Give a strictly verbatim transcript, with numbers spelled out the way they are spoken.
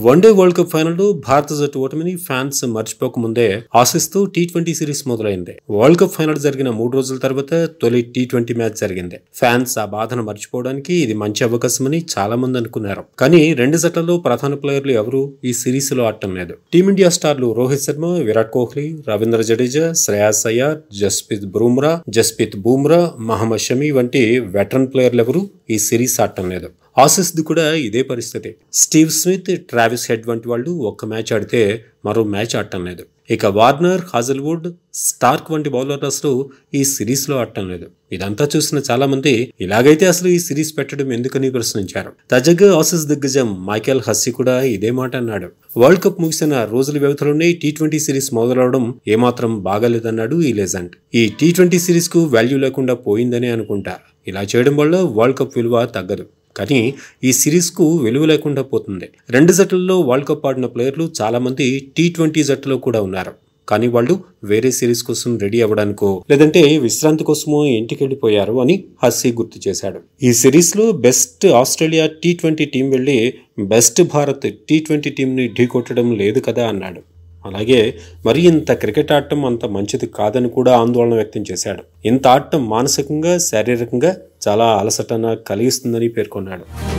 One day world cup final లో భారత జట్టు ఓటమిని ఫ్యాన్స్ మర్చిపోకముందే ఆశిస్తూ టీ ట్వంటీ సిరీస్ మొదలైంది. వరల్డ్ కప్ ఫైనల్ జరిగిన మూడు రోజుల తర్వాత తొలి టీ ట్వంటీ మ్యాచ్ జరిగింది. ఫ్యాన్స్ ఆ బాధను మర్చిపోవడానికి ఇది మంచి అవకాశమని చాలా మంది అనుకున్నారు. కానీ రెండు జట్లలో ప్రధాన ప్లేయర్లు ఎవరు ఈ సిరీస్ లో ఆడటం లేదు. టీమిండియా స్టార్లు రోహిత్ శర్మ, విరాట్ కోహ్లీ, రవీంద్ర జడేజా, శ్రేయాస్ అయ్యర్, జస్ప్రీత్ బుమ్రా, జస్ప్రీత్ బుమ్రా, మహమ్మద్ షమి వంటి వెటరన్ ప్లేయర్లు ఎవరు ఈ సిరీస్ ఆడటం లేదు. ఆసీస్ ది కూడా ఇదే పరిస్థితి. స్టీవ్ స్మిత్, ట్రావిస్ హెడ్ వంటి వాళ్ళు ఒక్క మ్యాచ్ ఆడితే మరో మ్యాచ్ ఆడటం లేదు. ఇక వార్నర్, హాజల్వుడ్, స్టార్క్ వంటి బౌలర్లు అసలు ఈ సిరీస్ లో ఆడటం లేదు. ఇదంతా చూసిన చాలా మంది ఇలాగైతే అసలు ఈ సిరీస్ పెట్టడం ఎందుకని ప్రశ్నించారు. తాజాగా ఆసీస్ దిగ్గజం మైకేల్ హస్సీ కూడా ఇదే మాట అన్నాడు. వరల్డ్ కప్ ముగిసిన రోజుల వ్యవధిలోనే టీ ట్వంటీ సిరీస్ మొదలవడం ఏమాత్రం బాగాలేదన్నాడు ఈ లెజెండ్. ఈ టీ ట్వంటీ సిరీస్ కు వాల్యూ లేకుండా పోయిందని అనుకుంటా. ఇలా చేయడం వల్ల వరల్డ్ కప్ విలువ తగ్గదు, కానీ ఈ సిరీస్ కు విలువ లేకుండా పోతుంది. రెండు జట్లలో వరల్డ్ కప్ ఆడిన ప్లేయర్లు చాలా మంది టీ ట్వంటీ జట్టులో కూడా ఉన్నారు. కానీ వాళ్ళు వేరే సిరీస్ కోసం రెడీ అవ్వడానికో లేదంటే విశ్రాంతి కోసమో ఇంటికి వెళ్ళిపోయారు అని హస్సీ గుర్తు చేశాడు. ఈ సిరీస్ లో best Australia T twenty team వెళ్లి best Bharat T twenty team ని ఢీకొట్టడం లేదు కదా అన్నాడు. అలాగే మరి ఇంత క్రికెట్ ఆడటం అంత మంచిది కాదని కూడా ఆందోళన వ్యక్తం చేశాడు. ఇంత ఆడటం మానసికంగా, శారీరకంగా చాలా అలసటన కలిగిస్తుందని పేర్కొన్నాడు.